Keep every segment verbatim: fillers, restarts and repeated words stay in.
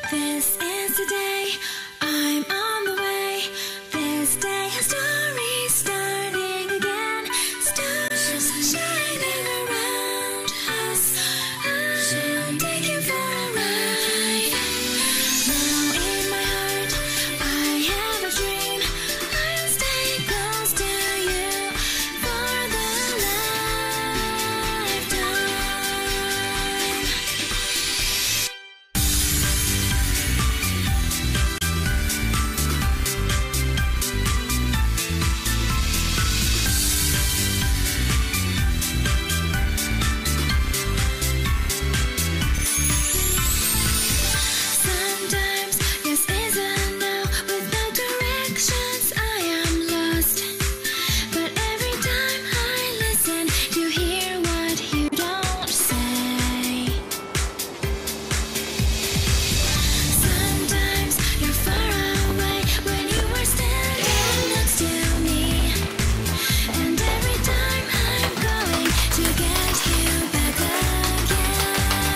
This is the day, I'm on the way. This day has story starting again. Stars shining around us. I'll take you for a ride. Now in my heart, I have a dream. I'll stay close to you for the lifetime. Sometimes yes is a no, without directions I am lost. But every time I listen to hear what you don't say. Sometimes you're far away when you were standing next to me. And every time I'm going to get you back again.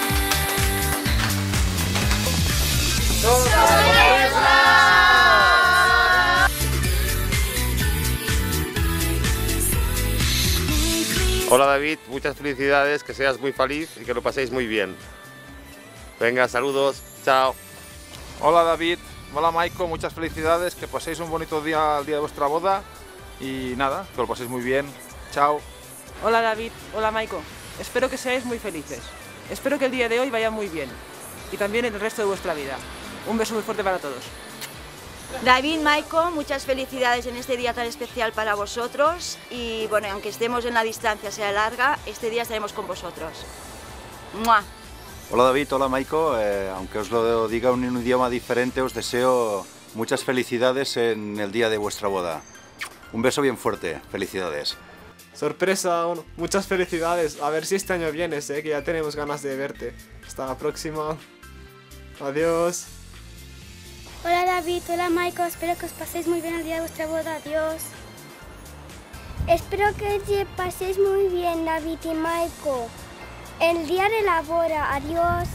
Hola David, muchas felicidades, que seas muy feliz y que lo paséis muy bien. Venga, saludos, chao. Hola David, hola Maiko, muchas felicidades, que paséis un bonito día al día de vuestra boda y nada, que lo paséis muy bien. Chao. Hola David, hola Maiko. Espero que seáis muy felices. Espero que el día de hoy vaya muy bien. Y también el resto de vuestra vida. Un beso muy fuerte para todos. David, Maiko, muchas felicidades en este día tan especial para vosotros y bueno, aunque estemos en la distancia sea larga, este día estaremos con vosotros. ¡Mua! Hola David, hola Maiko, eh, aunque os lo diga en un idioma diferente, os deseo muchas felicidades en el día de vuestra boda. Un beso bien fuerte, felicidades. Sorpresa, bueno, muchas felicidades. A ver si este año vienes, eh, que ya tenemos ganas de verte. Hasta la próxima. Adiós. Hola David, hola Maiko, espero que os paséis muy bien el día de vuestra boda, adiós. Espero que os paséis muy bien David y Maiko. El día de la boda, adiós.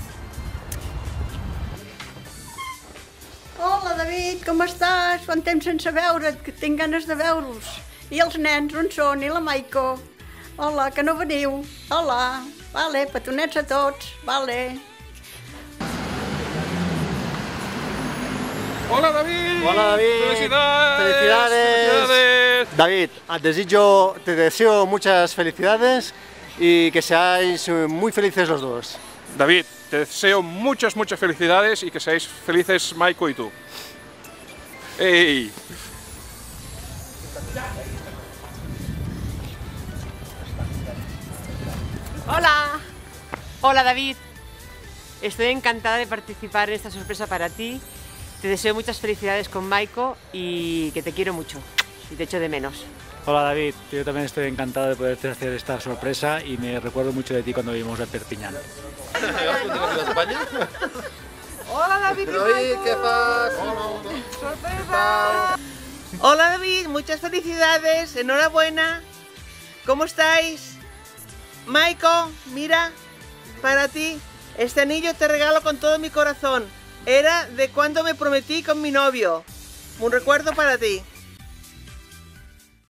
Hola David, com estàs? Quant temps sense veure't, que tinc ganes de veure-us. I els nens, on són? I la Maiko? Hola, que no veniu? Hola, vale, petonets a tots, vale. Hola David. Hola David. Felicidades. Felicidades. Felicidades. David, deseo, te deseo muchas felicidades y que seáis muy felices los dos. David, te deseo muchas, muchas felicidades y que seáis felices Maiko y tú. ¡Ey! Hola. Hola David. Estoy encantada de participar en esta sorpresa para ti. Te deseo muchas felicidades con Maiko y que te quiero mucho y te echo de menos. Hola David, yo también estoy encantado de poderte hacer esta sorpresa y me recuerdo mucho de ti cuando vivimos en Perpiñán. Hola David y Maiko. ¿Qué pasa? Sorpresa. Hola David, muchas felicidades, enhorabuena. ¿Cómo estáis? Maiko, mira, para ti, este anillo te regalo con todo mi corazón. Era de cuando me prometí con mi novio. Un recuerdo para ti.